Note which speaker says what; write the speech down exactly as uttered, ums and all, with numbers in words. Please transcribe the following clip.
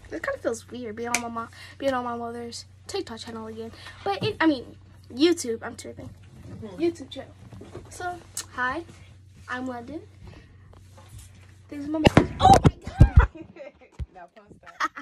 Speaker 1: It kind of feels weird being on my mom, being on my mother's TikTok channel again. But it, I mean, YouTube. I'm tripping. Mm-hmm. YouTube channel. So, hi, I'm London. This is my mom. Oh my God! Now post that.